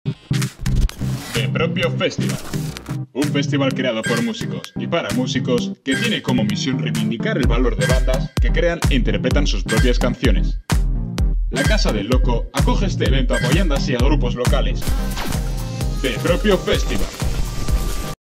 The Propio Festival. Un festival creado por músicos y para músicos que tiene como misión reivindicar el valor de bandas que crean e interpretan sus propias canciones. La Casa del Loco acoge este evento apoyando así a grupos locales. The Propio Festival.